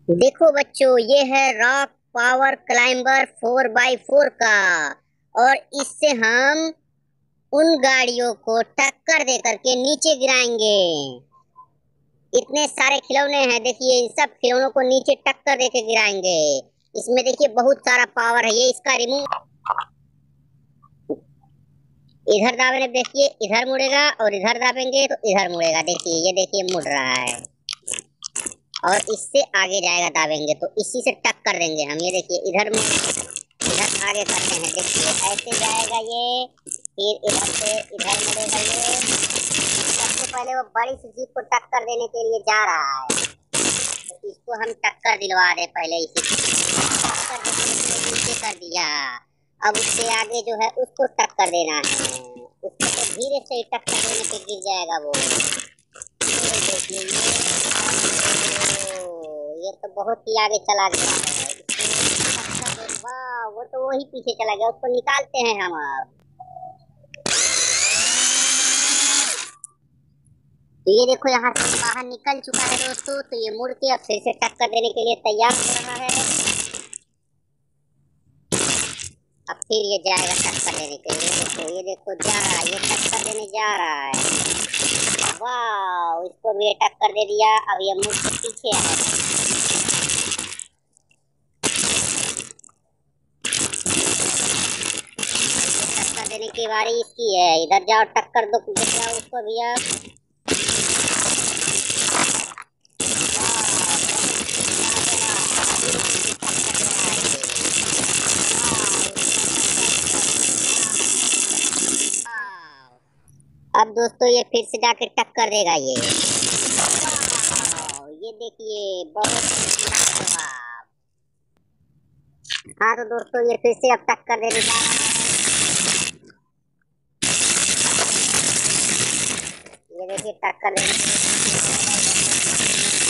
देखो बच्चों, ये है रॉक पावर क्लाइंबर 4x4 का। और इससे हम उन गाड़ियों को टक्कर दे करके नीचे गिराएंगे। इतने सारे खिलौने हैं, देखिए इन सब खिलौनों को नीचे टक्कर दे के गिराएंगे। इसमें देखिए बहुत सारा पावर है। ये इसका रिमोट, इधर दाबने देखिए इधर मुड़ेगा और इधर दाबेंगे तो इधर मुड़ेगा। देखिए ये देखिए मुड़ रहा है और इससे आगे जाएगा, दाबेंगे तो इसी से टक्कर देंगे हम। ये देखिए इधर इधर आगे करते हैं, देखिए ऐसे जाएगा ये, फिर इधर से इधर मुड़ेगा ये। सबसे पहले वो बड़ी सी जीप को टक्कर देने के लिए जा रहा है, तो इसको हम टक्कर दिलवा दे पहले। इसी टक्कर देने के लिए नीचे कर दिया। अब उससे आगे जो है उसको टक्कर देना है। उसको तो धीरे से ही टक्कर देने पे गिर जाएगा वो। ये देखिए ये तो बहुत ही आगे चला गया है। वाह, वो तो वही पीछे चला गया, उसको निकालते हैं हम अब। तो ये देखो यहाँ से बाहर निकल चुका है दोस्तों। तो ये मुड़ के अब फिर से टक्कर देने के लिए तैयार हो रहा है। अब फिर ये जाएगा टक्कर देने के लिए। देखो ये देखो जा रहा है, ये टक्कर देने जा रहा है। वाह, इसको भी टक्कर दे दिया। अब ये मुड़ के पीछे आएगा। टक्कर देने की बारी इसकी है। इधर जाओ टक्कर दो, जाओ उसको भी। अब दोस्तों ये फिर से जाके टक्कर देगा ये। ये देखिए बहुत लाजवाब। हाँ तो दोस्तों ये फिर से अब टक्कर देने जा रहा है। ये देखिए टक्कर देने